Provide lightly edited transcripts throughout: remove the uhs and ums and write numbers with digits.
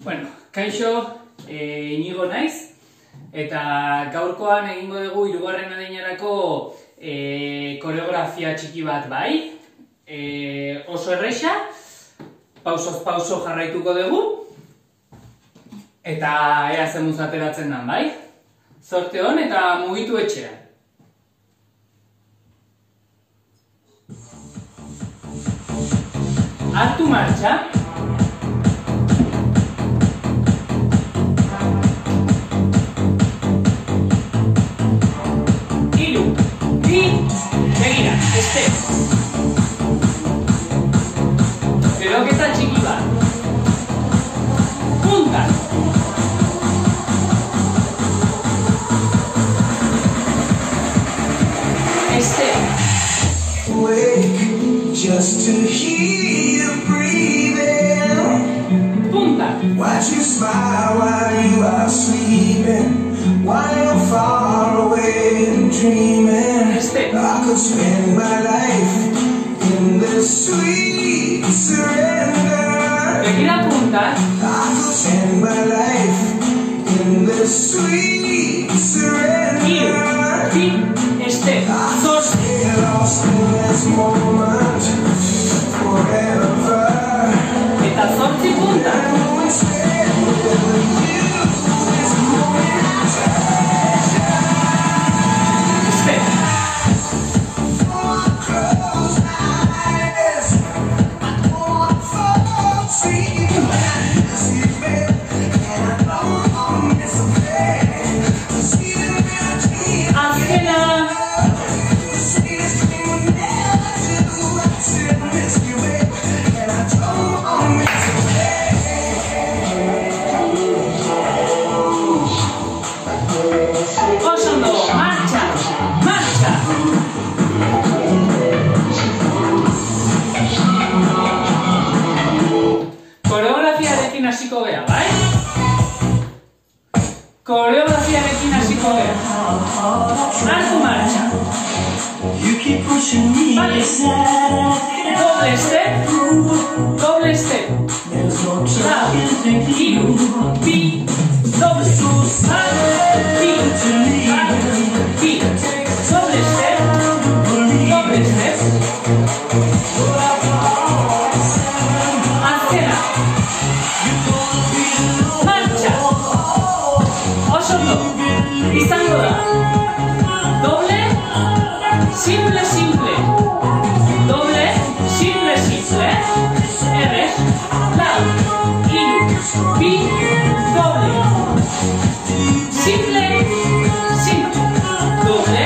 Bueno, kaixo, Inigo naiz, eta gaurkoan egingo dugu hirugarren adinarako koreografia txiki bat bai. Oso erresa, pausoz pauso jarraituko dugu, eta ea zemuz ateratzen den bai. Zorte hon eta mugitu etxean. Hartu martxa. Begira, Beroketa txiki bat. Punta. Wake just to hear you breathing. Punta. Watch you smile while you are sleeping. While you're far away and dreaming. I could spend my life in this sweet surrender. Begira punta. I could spend my life in this sweet surrender. Zor. Get lost in this moment forever. Eta zortzi punta. Hasiko gea, bai? Koreografiarekin hasiko gea. Hartu martxa. Doble step. Lau, hiru, bi, doble. Bat, bi, doble step. Azkena. Izango da. Doble, simple. Doble, simple. Errez, lau, hiru, bi, doble. Simple. Doble,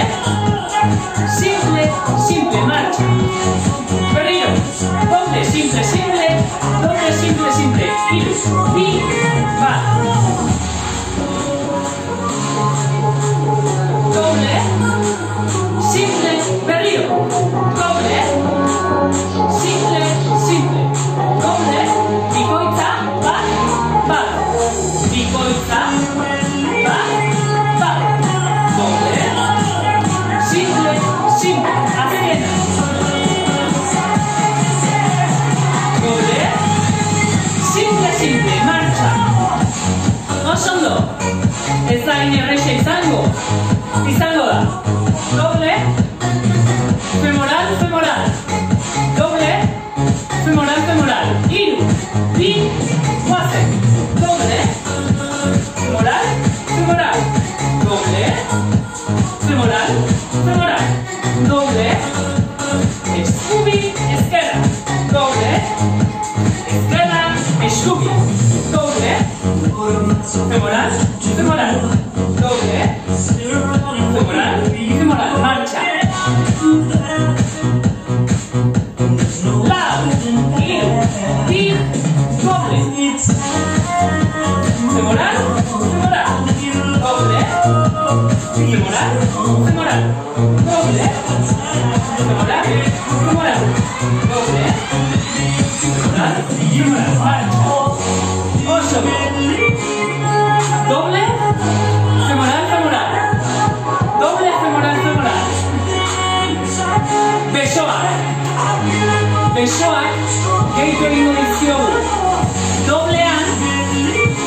simple, marcha. Berriro, doble, simple. Doble, simple. Hiru, bi, bat. Doble, simple, berriro. Doble, simple. Doble, bikoitza, bat. Bikoitza, bat. Doble, simple. Azkena. Doble, simple, marcha. Oso ondo. Ez da inerreixa izango da. Doble, femoral. Doble, femoral. Hiru, bi, guazen. Doble, femoral. Doble, femoral. Doble, eskubi, ezkerra. Doble, ezkerra, eskubi. Doble, femoral. Doble, femoral, marcha. Lau, hiru, bi, doble. Femoral. Doble, femoral. Doble, femoral. Doble, femoral, marcha. Oso bien. Doble, femoral. Doble, femoral. Besoak gehitu egingo dizkiogu. Doblean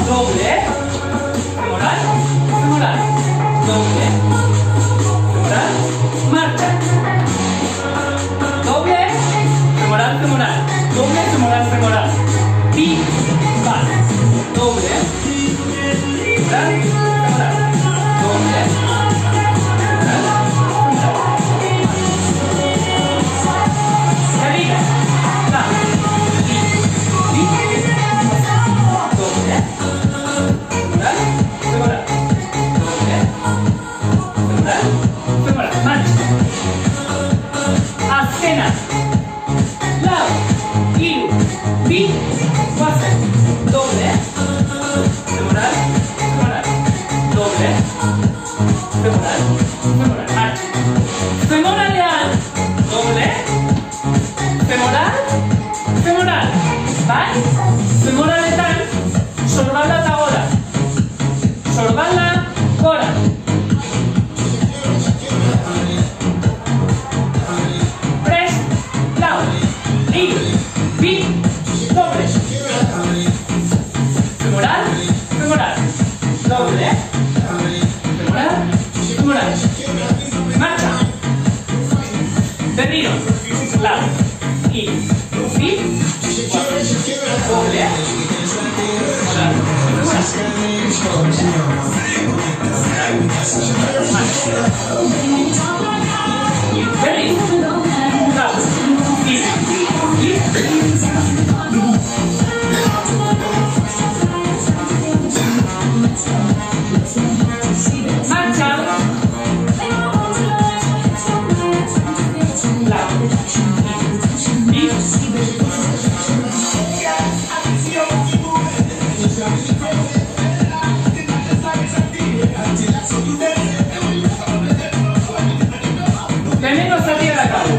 doble, femoral, femoral, doble, femoral, marcha, doble, femoral, femoral, doble, femoral, femoral, pi, va, doble, femoral, femoral, doble, femoral, femoral, la, Azkena, lau, hiru, bi, guazen, doble, femoral, femoral, doble, femoral, femoral, marcha. Femoralean, doble, femoral, femoral, bai? Femoraletan, sorbalda eta gora. Sorbalda, gora. Bi, doble, femoral, femoral, doble, femoral, femoral, marcha, berriro, lau, hiru, bi, doble, femoral, femoral, berriro, lau, hiru, marcha, la, lehenengo zatia dakagu.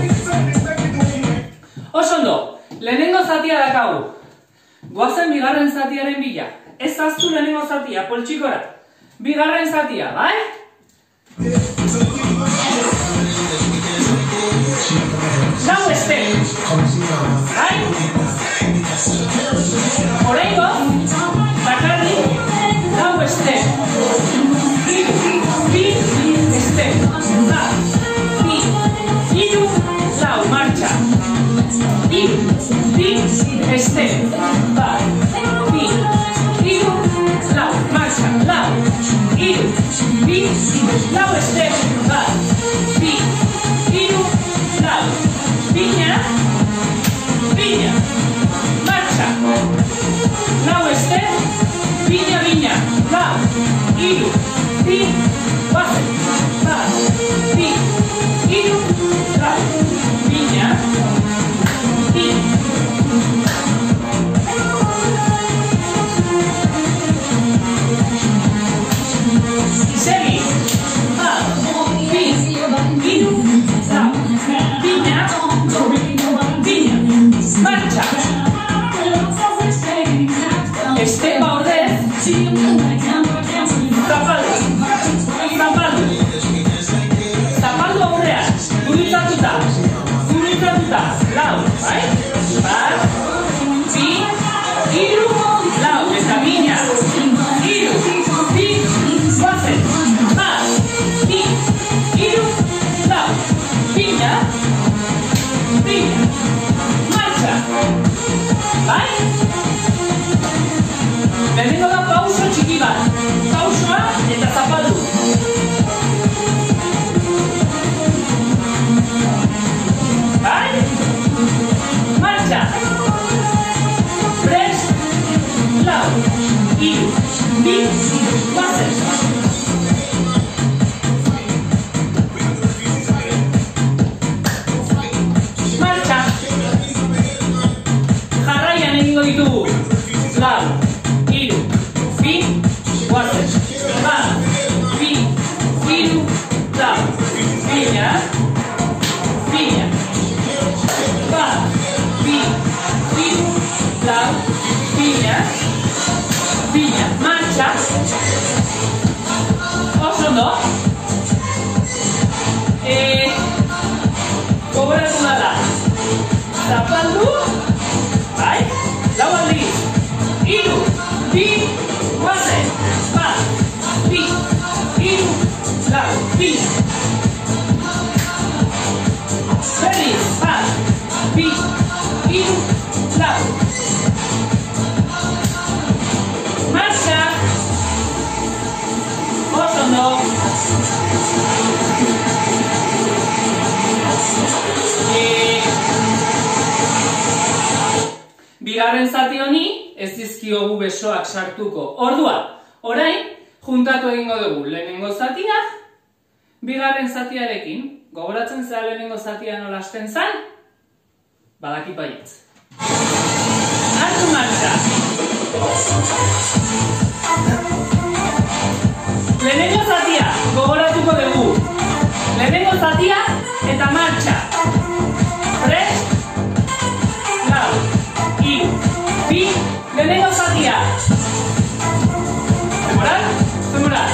Oso ondo, lehenengo zatia dakagu. Goazen bigarren zatiaren bila. Ez aztu lehenengo zatia, poltsikora. Bigarren zatia, bai? Lau este. Bai? Horrengo, bakarri, lau este. Bi, este. La, bi, hiru, lau, marcha. Hiru, bi, este. Ba, bi, hiru, lau, marcha. Lau, hiru, bi, lau, este. Ba, bi, hiru, lau. Piña, piña, marcha. Lau, este. Piña, piña. Lau, hiru, bi, base. Ba, bi, hiru, lau. Piña, piña. Y seguí. Ba, bi, hiru, lau. Piña, piña. Marcha. Este ordez. Zapaldu. Zapaldu. Zapaldu aurrean. Gurutzatuta. Gurutzatuta. Lau, bai? Bat, bi, hiru, lau. Eta piña. Hiru, bi, guazen. Bat, bi, hiru, lau. Piña, piña. Marcha. Bai? Lehenengo da pauso txiki bat. Pausoa eta zapaldu. Bai? Marcha. Prest, lau, hiru, bi, guazen. Marcha. Jarraian egingo ditugu. Lau, hiru, bi, guazen. Ba, bi, hiru, lau. Piña, piña. Ba, bi, hiru, lau. Piña, piña. Marcha. Oso ondo. Gogoratu dala. Zapaldu. Bai? Lau aldiz. Hiru, bi, bigarren zati honi ez dizkiogu besoak sartuko. Orduan, orain, juntatu egingo dugu lehenengo zatia, bigarren zatiarekin. Gogoratzen zera lehenengo zatia nola hasten zen? Badaki baietz. Hartu martxa! Lehenengo zatia, gogoratuko dugu. Lehenengo zatia eta martxa. Prest, lau, hiru, bi, lehenengo zatia. Femoral, femoral.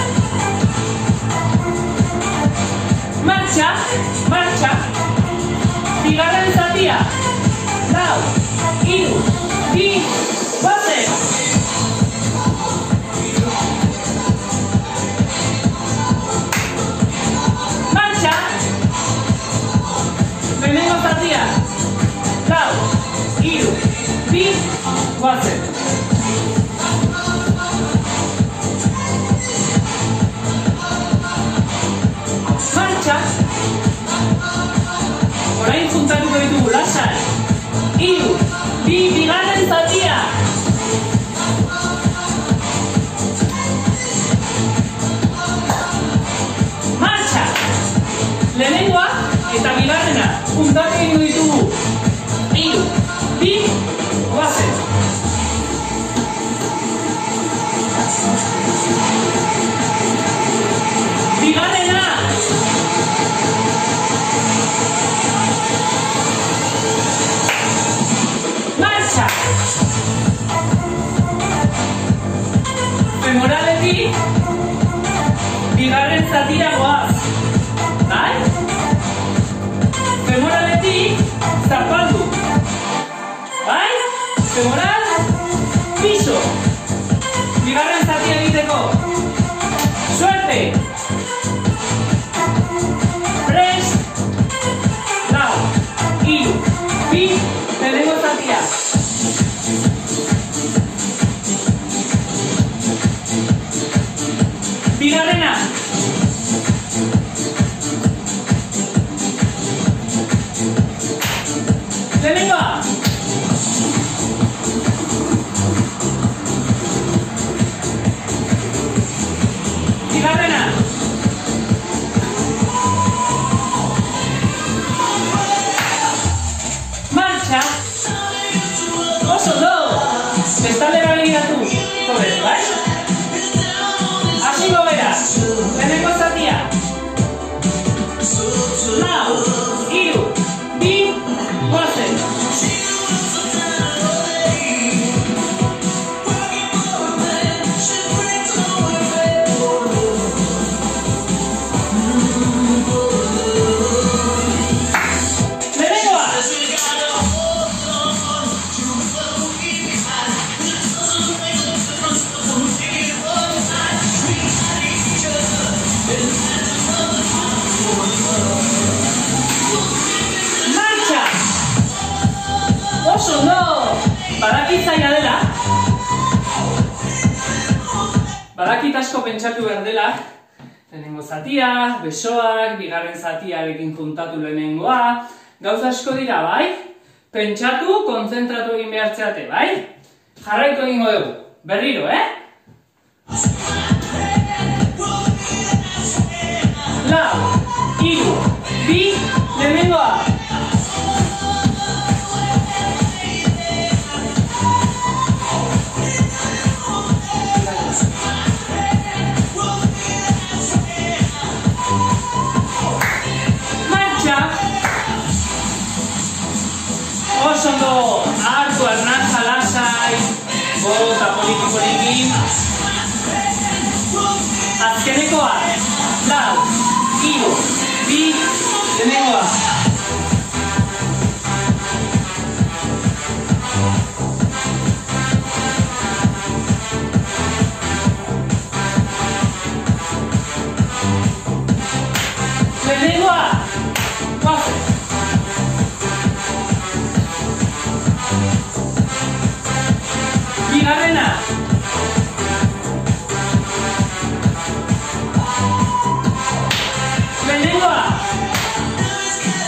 Martxa, martxa. Bigarren zatia. Lau, hiru, bi, goazen. Martxa. Lehenengo zatia. Lau, hiru, bi, goazen. Martxa. Orain juntatuko ditugu lasai. Hiru, bi, bigarren zatia. Martxa. Lehenengoa eta bigarrena juntatu egingo ditugu. Hiru, bi, goazen. Bigarrena. Martxa. Femoraletik bigarren zatira goaz. Bai? Femoraletik zapaldu. Bai? Femoral, piso. Bigarren zatia egiteko. Suerte! Prest, lau, hiru, bi, lehenengo zatia. Bigarrena. Lehenengoa. Bigarrena. Martxa. Oso do. Bestalera begiratu. Joder, bai? Hasiko gara. Lehenengo zatia. Lau, hiru, bi, goazen. Oso no! Badakit zaila dela. Badakit asko pentsatu behar dela. Lehenengo zatia, besoak, bigarren zatiarekin juntatu lehenengoa. Gauza asko dira, bai? Pentsatu, kontzentratu egin behartzeate, bai? Jarraitu egingo dugu. Berriro, Lau, hiru, bi, lehenengoa. Oso ondo, hartu arnantza lasai, bota poliki-poliki. Azkenekoa, lau, hiru, bi, lehenengoa. Lehenengoa, goazen. Bigarrena. Lehenengoa.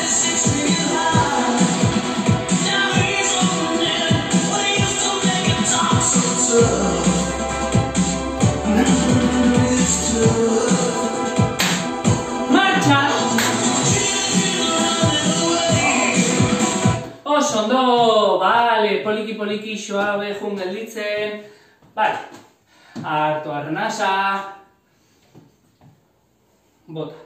poliki suabe jun gelditzen. Bale. Hartu arnasa. Bota.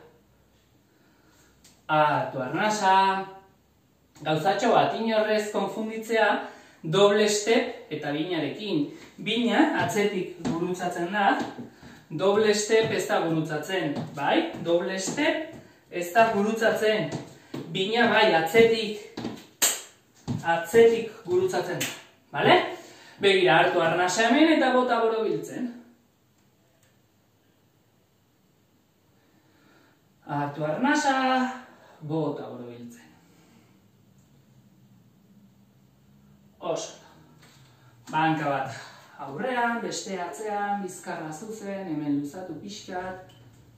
Hartu arnasa. Gauzatxo bat, inorrez konfunditzea doble step eta binarekin. Bina atzetik gurutzatzen da, doble step ez da gurutzatzen. Bai, doble step ez da gurutzatzen. Bina bai, atzetik gurutzatzen da. Bale? Begira, hartu arnasa hemen eta bota borobiltzen. Hartu arnasa, bota borobiltzen. Oso. Banka bat aurrean, beste atzean, bizkarra zuzen, hemen luzatu pixkat.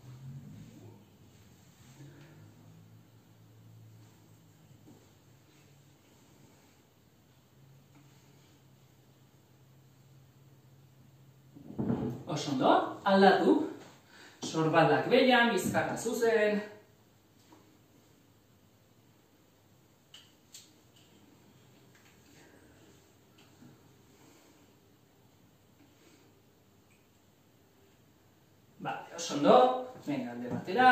Oso ondo, aldatu. Sorbaldak behian, bizkarra zuzen. Bale, oso ondo, venga, alde batera.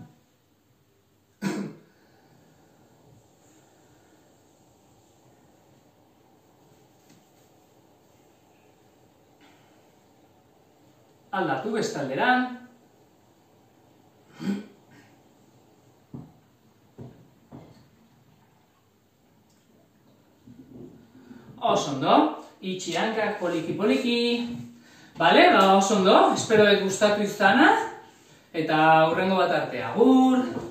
Aldatu bestalderan. Oso ondo, itxi hankak poliki. Bale, oso ondo, espero dut gustatu izana. Eta hurrengo bat arte, agur!